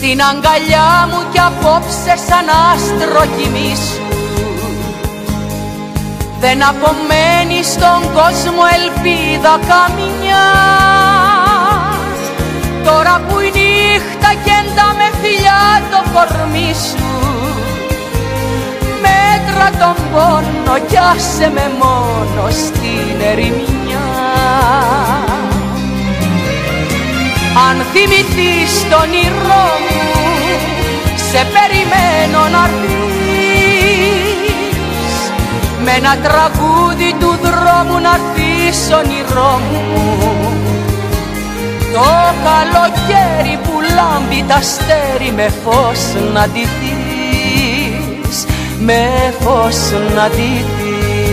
στην αγκαλιά μου κι απόψε σαν άστρο κοιμήσου. Δεν απομένει στον κόσμο ελπίδα καμιά, τώρα που η νύχτα κεντά με φιλιά το κορμί σου. Μέτρα τον πόνο κι άσε με μόνο στην ερημιά. Αν θυμηθείς το όνειρό μου, σε περιμένω να'ρθείς, με ένα τραγούδι του δρόμου να'ρθείς όνειρό μου. Το καλοκαίρι που λάμπει τ' αστέρι με φως να ντυθείς, με φως να ντυθείς.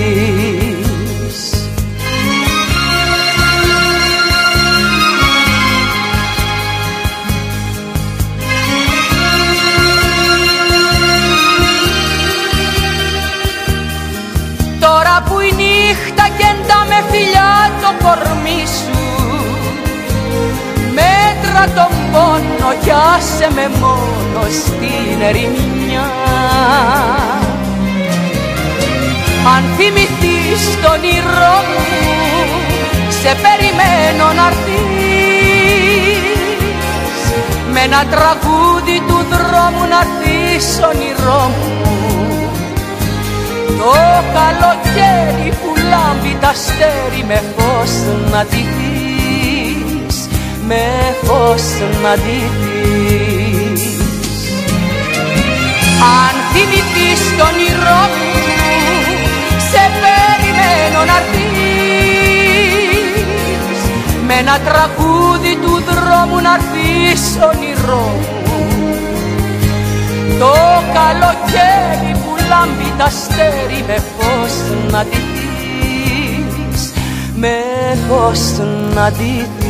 Τώρα που η νύχτα κεντά με φιλιά το κορμί σου, μέτρα τον πόνο κι άσε με μόνο στην ερημιά. Αν θυμηθείς το όνειρό μου, σε περιμένω να'ρθείς, με ένα τραγούδι του δρόμου να'ρθείς όνειρό μου. Το καλοκαίρι που λάμπει τ' αστέρι με φως να ντυθείς, με φως να ντυθείς. Αν θυμηθείς το όνειρό μου, σε περιμένω να'ρθείς, με ένα τραγούδι του δρόμου να'ρθείς όνειρό μου. Το καλοκαίρι που λάμπει τ' αστέρι με φως να ντυθείς, με φως να ντυθείς.